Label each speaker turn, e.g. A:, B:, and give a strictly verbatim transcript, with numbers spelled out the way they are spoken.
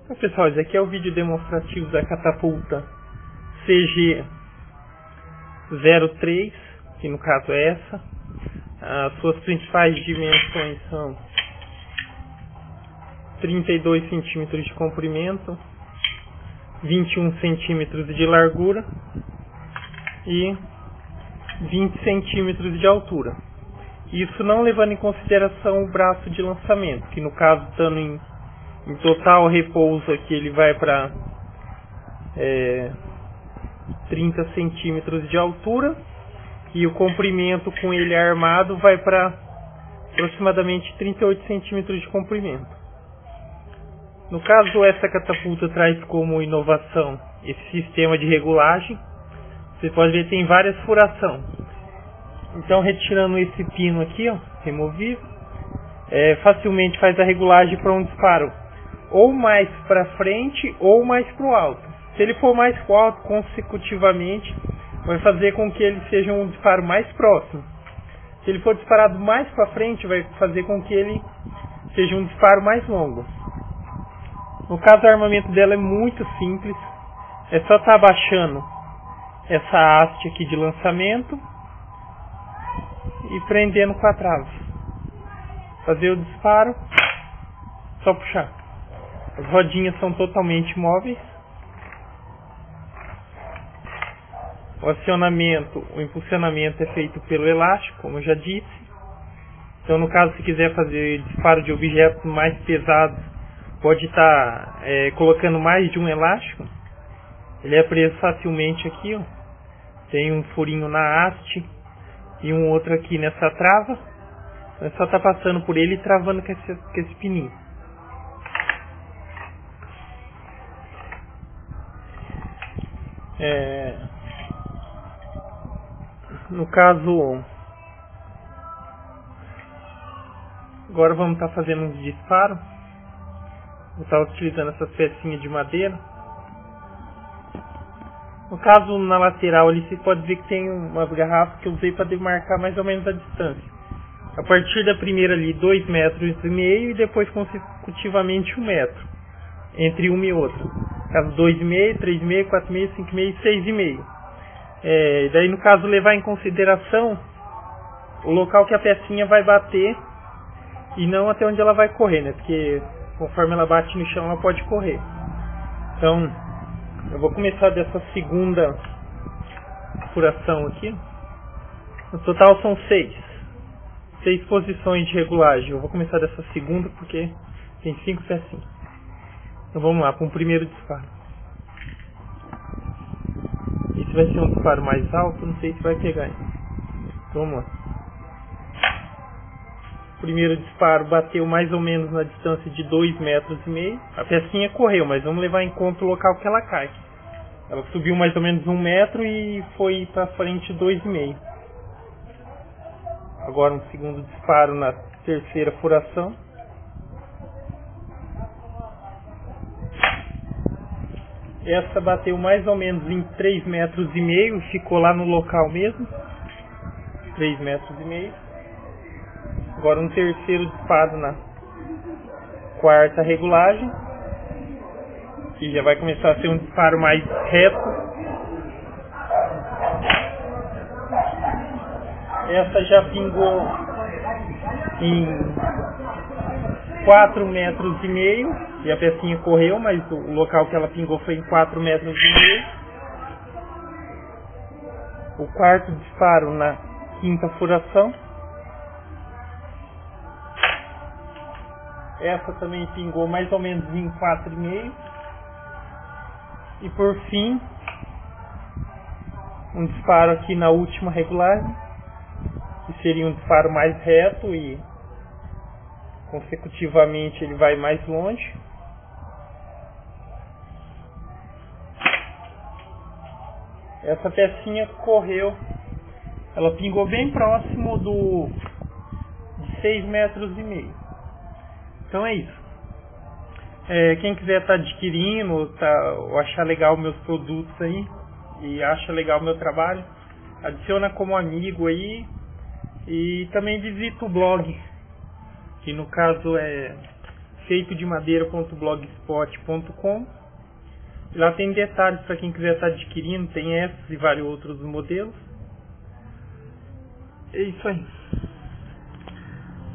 A: Então, pessoal, esse aqui é o vídeo demonstrativo da catapulta C G zero três, que no caso é essa. As suas principais dimensões são trinta e dois centímetros de comprimento, vinte e um centímetros de largura e vinte centímetros de altura. Isso não levando em consideração o braço de lançamento, que no caso, estando em, em total repouso aqui, ele vai para é, trinta centímetros de altura, e o comprimento com ele armado vai para aproximadamente trinta e oito centímetros de comprimento. No caso, essa catapulta traz como inovação esse sistema de regulagem. Você pode ver que tem várias furações. Então, retirando esse pino aqui, ó, removível, é, facilmente faz a regulagem para um disparo ou mais para frente ou mais para o alto. Se ele for mais para o alto, consecutivamente, vai fazer com que ele seja um disparo mais próximo. Se ele for disparado mais para frente, vai fazer com que ele seja um disparo mais longo. No caso, o armamento dela é muito simples. É só estar abaixando essa haste aqui de lançamento e prendendo com a trave. Fazer o disparo, só puxar. As rodinhas são totalmente móveis. O acionamento, o impulsionamento é feito pelo elástico, como eu já disse. Então, no caso, se quiser fazer disparo de objetos mais pesados, pode estar é, colocando mais de um elástico. Ele é preso facilmente aqui, ó. Tem um furinho na haste e um outro aqui nessa trava. É só estar passando por ele e travando com esse, com esse pininho. É... No caso, agora vamos estar fazendo um disparo. Eu estava utilizando essas pecinhas de madeira. No caso, na lateral ali, você pode ver que tem umas garrafas que eu usei para demarcar mais ou menos a distância. A partir da primeira ali, dois metros e meio, e depois consecutivamente um metro entre uma e outra. No caso, dois e meio, três e meio, quatro e meio, cinco e meio, seis e meio. É, daí, no caso, levar em consideração o local que a pecinha vai bater e não até onde ela vai correr, né? Porque conforme ela bate no chão, ela pode correr. Então, eu vou começar dessa segunda furação aqui. No total são seis. Seis posições de regulagem. Eu vou começar dessa segunda porque tem cinco pecinhas. Então vamos lá, para um primeiro disparo. Esse vai ser um disparo mais alto, não sei se vai pegar ainda. Então vamos lá. O primeiro disparo bateu mais ou menos na distância de dois metros e meio. A pecinha correu, mas vamos levar em conta o local que ela cai. Ela subiu mais ou menos um metro e foi para frente dois e meio. Agora um segundo disparo na terceira furação. Essa bateu mais ou menos em três metros e meio, ficou lá no local mesmo. três metros e meio. Agora um terceiro disparo na quarta regulagem, que já vai começar a ser um disparo mais reto. Essa já pingou em quatro metros e meio, e a pecinha correu, mas o local que ela pingou foi em quatro metros e meio. O quarto disparo na quinta furação. Essa também pingou mais ou menos em quatro e meio. E por fim, um disparo aqui na última regulagem, que seria um disparo mais reto e consecutivamente ele vai mais longe. Essa pecinha correu, ela pingou bem próximo do de seis metros e meio. Então é isso. É, quem quiser estar tá adquirindo, tá, ou achar legal meus produtos aí, e acha legal o meu trabalho, adiciona como amigo aí, e também visita o blog, que no caso é feito de madeira ponto blogspot ponto com. Lá tem detalhes para quem quiser estar adquirindo, tem esses e vários outros modelos. É isso aí.